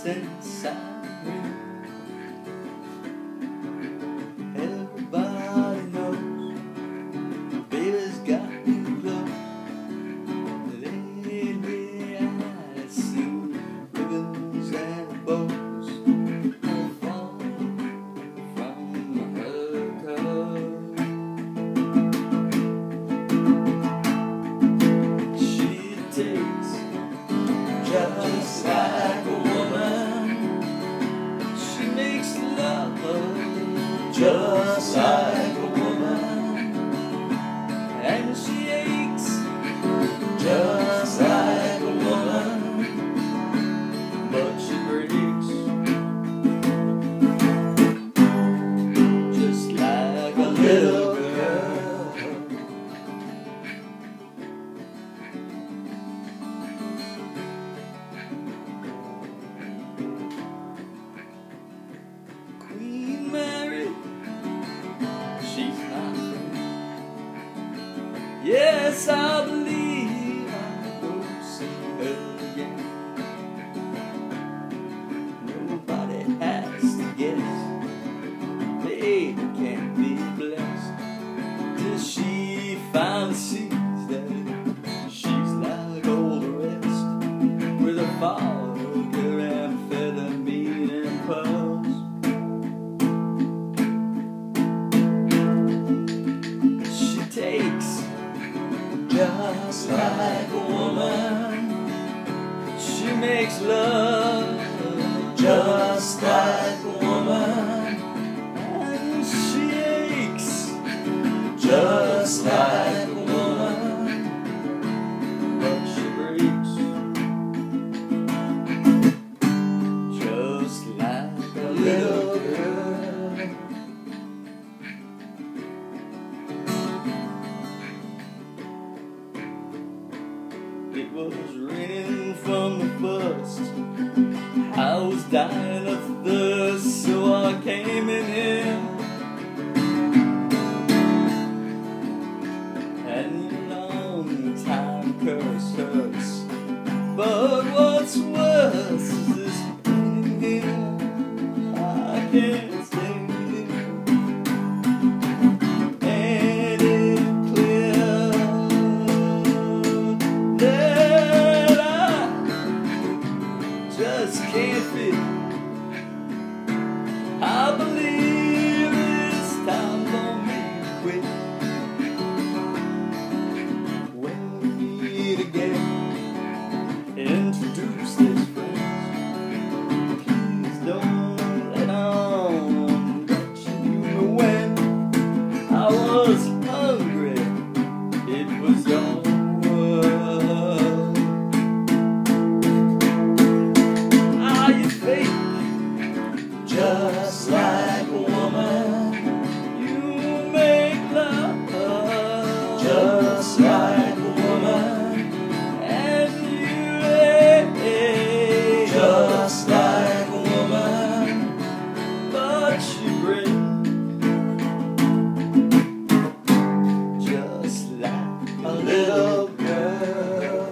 lost inside me. Everybody knows baby's got me close. Lately I see ribbons and bows fall from her coat. She takes just like a woman. She makes love just like a woman, and she aches just like a woman, but she breaks just like a little girl. Queen Mary, she's my friend. Yes, I believe I'll go see her again. Nobody has to guess, baby can't be blessed till she finally sees that she's like all the rest, with a fogger and amphetamine and pearls. Takes just like a woman. She makes love just like a woman, and she aches just like a woman, but she breaks just like a little girl. It was raining from the first. I was dying of thirst, so I came in here. And long time curse hurts, but what's worse is this pain here. I can't stay. Just can't fit. I believe it's time for me to quit. When we meet again, introduce this friends. Please don't let on that you knew when I was hungry, it was your world. Just like a woman, you make love just like a woman, and you ache just like a woman, but she breaks just like a little girl.